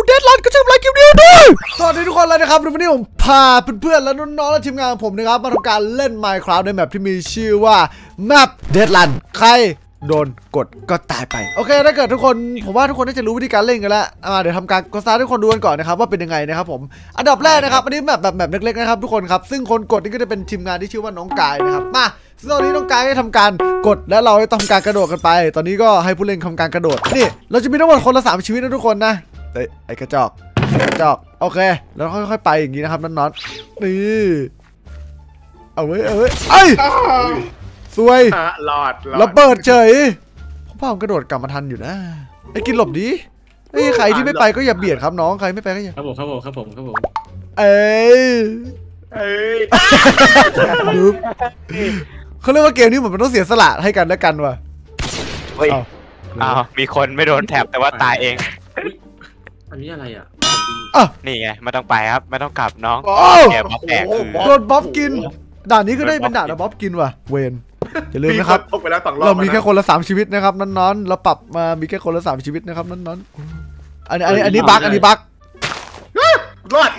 เดดไลน์ก็จะทำลายคลิปนี้ด้วยสวัสดีทุกคนเลยนะครับวันนี้ผมพาเพื่อนๆและน้องๆและทีมงานผมนะครับมาทำการเล่น Minecraft ในแมปที่มีชื่อว่าแมปเดดไลน์ใครโดนกดก็ตายไปโอเคถ้าเกิดทุกคนผมว่าทุกคนน่าจะรู้วิธีการเล่นกันแล้วเดี๋ยวทำการกดสตาร์ทให้ทุกคนดูกันก่อนนะครับว่าเป็นยังไงนะครับผมอันดับแรกนะครับอันนี้แบบเล็กๆนะครับทุกคนครับซึ่งคนกดนี่ก็จะเป็นทีมงานที่ชื่อว่าน้องกายนะครับมาซึ่งตอนนี้น้องกายได้ทำการกดและเราได้ทำการกระโดดกันไปตอนนี้ก็ให้ผู้เล่นทำการกระโดดนี่เราจะมีทั้งหมดคนละ3ชีวิตนะทุกคนนะไอ้กระจอกโอเคแล้วค่อยๆไปอย่างนี้นะครับน้องๆนี่เอาไว้ไอ้สวยหลอดระเบิดเฉยพ่อผมกระโดดกลับมาทันอยู่นะไอ้กินหลบดีใครที่ไม่ไปก็อย่าเบียดครับน้องใครไม่ไปก็อย่าครับผมเเขาเรียกว่าเกมนี้เหมือนมันต้องเสียสละให้กันและกันว่ะเฮ้ยมีคนไม่โดนแถบแต่ว่าตายเองอันนี้อะไรนี่ไงไม่ต้องไปครับไม่ต้องกลับน้องแกบ๊อบแตกโดนบ๊อบกินด่านนี้ก็ได้เป็นด่านบ๊อบกินว่ะเวนอย่าลืมนะครับเรามีแค่คนละ3ชีวิตนะครับน้อนๆเราปรับมามีแค่คนละ3ชีวิตนะครับน้อนๆอันนี้บั๊กรอด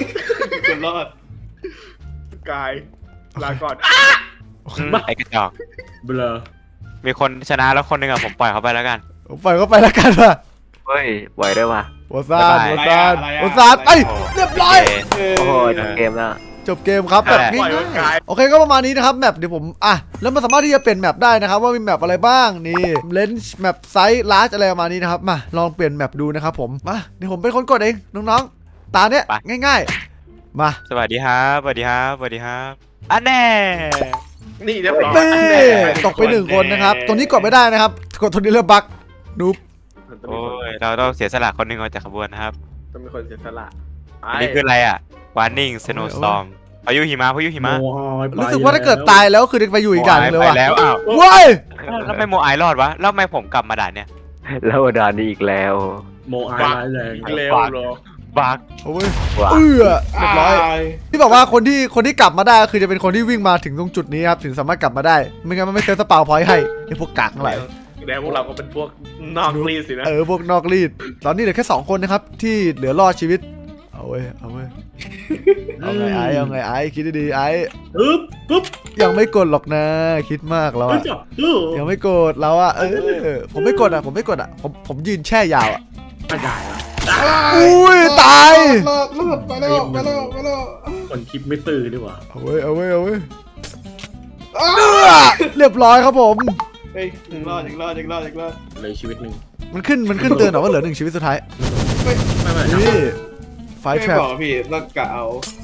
กายลาก่อนไอ้กระจอกเบลอมีคนชนะแล้วคนหนึ่งผมปล่อยเขาไปแล้วกันปล่อยเขาไปแล้วกันว่ะเฮ้ยไหวได้ว่ะโอซานไอ้เรียบร้อยโอ้โหจบเกมแล้วจบเกมครับแบบง่ายๆโอเคก็ประมาณนี้นะครับแมปเดี๋ยวผมแล้วมันสามารถที่จะเปลี่ยนแมปได้นะครับว่ามีแมปอะไรบ้างนี่เลนส์แมปไซส์ลาร์จอะไรประมาณนี้นะครับมาลองเปลี่ยนแมปดูนะครับผมมาเดี๋ยวผมเป็นคนกดเองน้องๆตาเนี้ยง่ายๆมาสวัสดีครับอันแน่นี่เรียบร้อยตกไป1คนนะครับตรงนี้กดไม่ได้นะครับกดตรงนี้เริ่มบั๊กนูบโอ้ยเราต้องเสียสละคนหนึ่งออกจากขบวนนะครับต้องมีคนเสียสละอันนี้คืออะไรWarning Snowstorm พายุหิมะรู้สึกว่าถ้าเกิดตายแล้วคือไปอยู่อีกด่านเลยว่ะแล้วว้ายแล้วไม่โมไอรอดวะแล้วไม่ผมกลับมาด่านเนี้ยแล้วด่านนี้อีกแล้วโมไอแรงบักเรียบร้อยที่บอกว่าคนที่กลับมาได้คือจะเป็นคนที่วิ่งมาถึงตรงจุดนี้ครับถึงสามารถกลับมาได้ไม่งั้นมันไม่เซฟสปาวพอยต์ให้ไอ้พวกกากทั้งหลายแล้วพวกเราก็เป็นพวกนอกรีดสินะพวกนอกรีดตอนนี้เหลือแค่2คนนะครับที่เหลือรอดชีวิตเอาไงไอ้คิดดีๆไอ้ปุ๊บยังไม่กดหรอกนะคิดมากแล้วยังไม่กดเราผมไม่กดผมยืนแช่ยาวไม่ได้อุ้ยตายไปแล้วคนคลิปไม่ตื่นดีกว่าเอาไว้เรียบร้อยครับผมอีกรอดเลยชีวิตหนึ่งมันขึ้นเตือนหรอว่าเหลือ1ชีวิตสุดท้ายนี่ไฟแทร็ปพี่ต้องกะเอา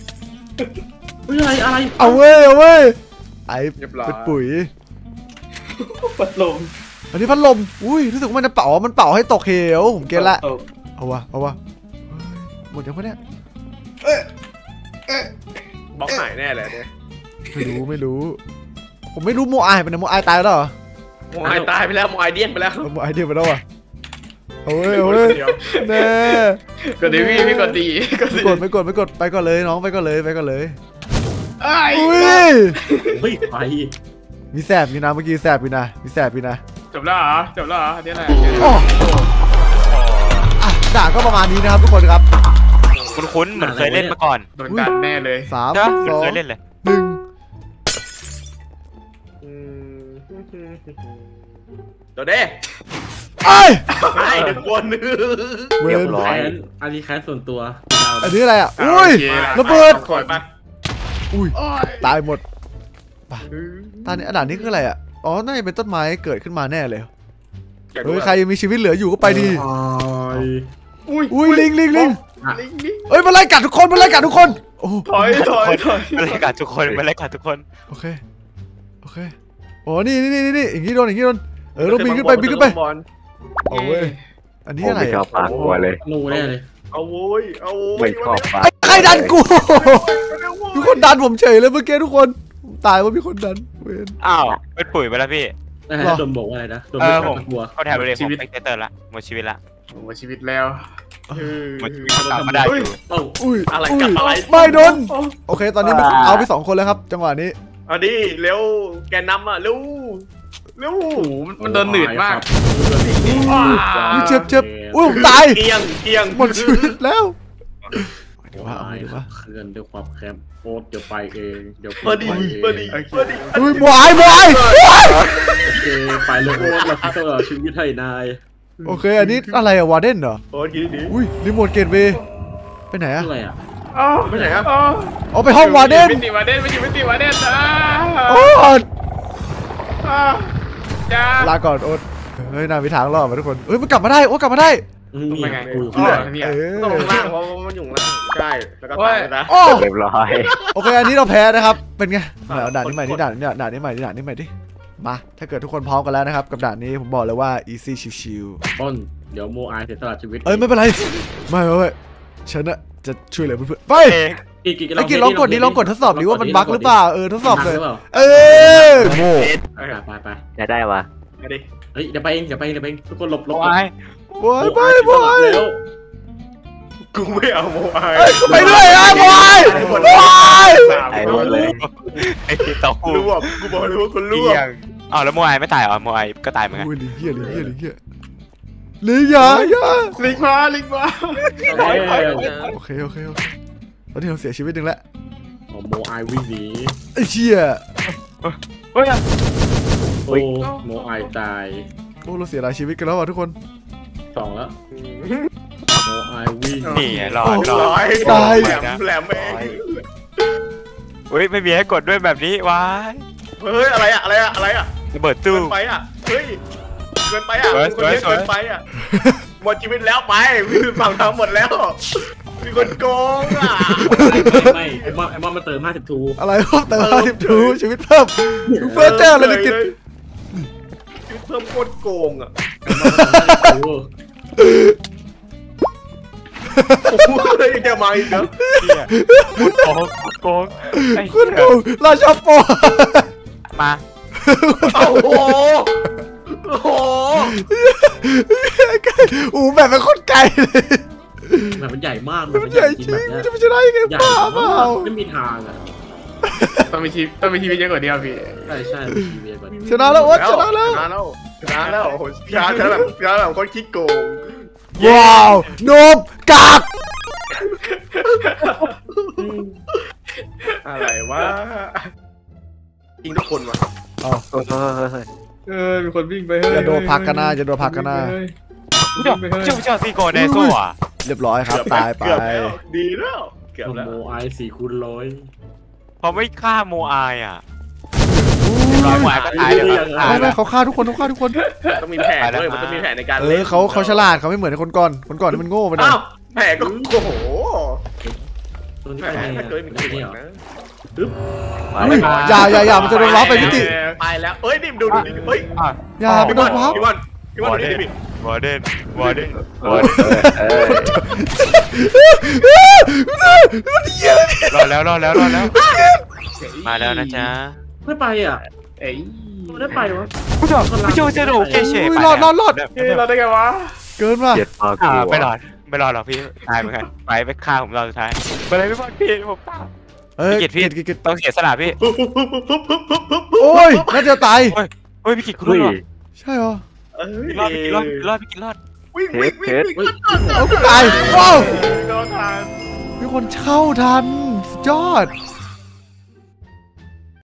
อะไรเอาเว้ยไอ้เป็นปุ๋ยพัดลมอันนี้พัดลมอุ้ยรู้สึกว่ามันเป่าให้ตกเหวผมเก็ตละเอาวะหมดยังปะเนี่ยบล็อกหายแน่เลยเนี่ยไม่รู้ผมไม่รู้โมไอเป็นไงโมไอตายแล้วเหรอโมไอตายไปแล้วโมไอเดี้ยงไปแล้วโมไอเดี้ยงไปแล้วอ่ะเอาเว้ยแน่กดดีพี่กดดีไม่กดไปก่อนเลยน้องไปก่อนเลยอุ้ยไปมีแสบอยู่นะเมื่อกี้แสบอยู่นะจบแล้วเหรอนี่แหละด่าก็ประมาณนี้นะครับทุกคนครับคุ้นเหมือนเคยเล่นมาก่อนโดนดันแน่เลย 3 2 เคยเล่นเลย 1 ตัวเด้1คนเรียบร้อยอันนี้แค่ส่วนตัวอันนี้อะไรอุ้ยระเบิดอุ้ยตายหมดตอนนี้ด่านนี้คืออะไรอ๋อน่าจะเป็นต้นไม้เกิดขึ้นมาแน่เลยใครยังมีชีวิตเหลืออยู่ก็ไปดีอุ้ยลิงมันไล่กัดทุกคนโอ้ถอยมันไล่กัดทุกคนโอเคโอ้นี่อย่างนี้โดนต้องบินขึ้นไปโอ้ยอันนี้อะไรไม่ชอบปากกลัวเลยงูแน่เลยเอาโว้ยไม่ชอบปากใครดันกูทุกคนดันผมเฉยเลยเมื่อกี้ทุกคนตายว่ามีคนดันอ้าวเป็นปุ๋ยไปแล้วพี่โดนบอกว่าอะไรนะผมกลัวเขาแถบเลยชีวิตเตอร์ละหมดชีวิตแล้วหมดชีวิตกลับมาได้อยู่อุ้ยอะไรไม่โดนโอเคตอนนี้เอาไป2คนแล้วครับจังหวะนี้เอาดิเร็วแกนำเร็วมันเดินหนืดมากเจ็บอุ้ยผมตายเกียงหมดชีวิตแล้วโอ้ยเคลื่อนด้วยความแคบโอ๊ตเดี๋ยวไปเองเดี๋ยวเบอร์ดีอุ้ยบอยโอเคไปเลยโอ๊ตเราคิดว่าชีวิตให้นายโอเคอันนี้อะไรอะวาร์เดนเหรอโอ้ยดีอุ้ยรีโมทเกตเวย์ไปไหนอะอะไรอ่ะไม่ไหนครับเอาไปห้องวาร์เดนมิติวาเดนไม่อยู่มิติวาเดนโอ๊ตจ้าลาก่อนโอ๊ตเฮ้ยนามีทางรอดมาทุกคนเฮ้ยมันกลับมาได้โอ๊ตกลับมาได้นี่ไงกูเนี่ยต้องลงล่างเพราะมันอยู่ล่างใช่แล้วก็ตายนะโอ้เรียบร้อยโอเคอันนี้เราแพ้นะครับเป็นไงเอาด่านนี้ใหม่ดิด่านนี้ใหม่ดิมาถ้าเกิดทุกคนพร้อมกันแล้วนะครับกับด่านนี้ผมบอกเลยว่า easy ชิวต้นเดี๋ยวโมอายเสียตลาดชีวิตๆเอ้ยไม่เป็นไรไม่ฉันอะจะช่วยเหลือเพื่อนๆไป ไอ้กินลองกดดิลองกดทดสอบดิว่ามันบั๊กหรือเปล่าทดสอบเลยโง่ไปจะได้วะไปดิเฮ้ยเดี๋ยวไปเองทุกคนหลบไปแล้วกูไม่เอาโมไอไปด้วยอ่ะบอยไอ้หมดเลยไอ้เต่าหูรวบกูบอกเลยว่าคนรวบอ้าวแล้วโมไอไม่ตายเหรอโมไอก็ตายเหมือนกันลิงเหี้ยลิงอย่าลิงมาโอเคตอนนี้เราเสียชีวิตหนึ่งแล้วโมอายวิ่งหนีไอ้เชี่ยเฮ้ยโอ้โมอายตายโอ้เราเสียหลายชีวิตกันแล้วอ่ะทุกคน 2แล้วโมอายวิ่งนี่รอดร้อยแหลมเองเฮ้ยไม่มีให้กดด้วยแบบนี้ว้ายเฮ้ยอะไรอะระเบิดเกิตู้นไปอะเฮ้ยเกินไปอะคนนี้เกินไปอะหมดชีวิตแล้วไปฝั่งทางหมดแล้วมีคนโกงอ่ะไม่ไอ้มอนมาเติม50ทูอะไรเพิ่มเติม52ชีวิตเพิ่มเฟิร์สเจ้าเลยกินชีวิตเพิ่มโคตรโกงอ่ะโอ้โหเลยจะมาอีกแล้วโกงคุณกูราชาโปมาโอ้โหโอ้โหแบบเป็นคนไกลเลยแบบมันใหญ่มากมันใหญ่จริงจะไม่ชนะยังไงบ้าเปล่าไม่มีทางอ่ะต้องมีชีวิตเยอะกว่านี้พี่ใช่ชีวิตก่อนชนะแล้วโอ๊ตชนะแล้วโอ้โหชนะแบบคนขี้โกงว้าวโนมกากอะไรวะยิงทุกคนวะมีคนวิ่งไปจะโดนพักกันหน้าจะโดนพักกันหน้าเจ้าซีโกเนโซ่อะเรียบร้อยครับตายไปดีแล้วเกือบแล้วโมอาย4 คูณ 100 เขาไม่ฆ่าโมไออ่ะโมไอก็ตายเลยไม่เขาฆ่าทุกคนต้องมีแผนด้วยมันต้องมีแผนในการเขาฉลาดเขาไม่เหมือนคนก่อนที่มันโง่ไปหน่อยอ้าวแผนก็โอ้โหตรงนี้แผไปนไงถ้าเกิดมีนี่นี่เหรอนะอย่ามันจะโดนล้อไปพิติไปแล้วเอ้ยนี่ดูเฮ้ยอย่ามันโดนล้อพี่วันดูดิวอร์เดนรอแล้วมาแล้วนะจ๊ะไม่ไปอ่ะเอ้ยไม่ได้ไปวะผู้ชมเซโร่เกเช่รอดเราได้ไงวะเกินว่ะไม่รอดหรอกพี่ตายเหมือนกันไปฆ่าผมเราสุดท้ายไปเลยพี่บอลพี่ผมตายกิจต้องเสียสละพี่โอ้ยน่าจะตายเฮ้ยพี่กิจคุณรอดใช่เหรอพี่กิจรอดวิ่งเอาตายว้าวโดนทานมีคนเข้าทันสุดยอด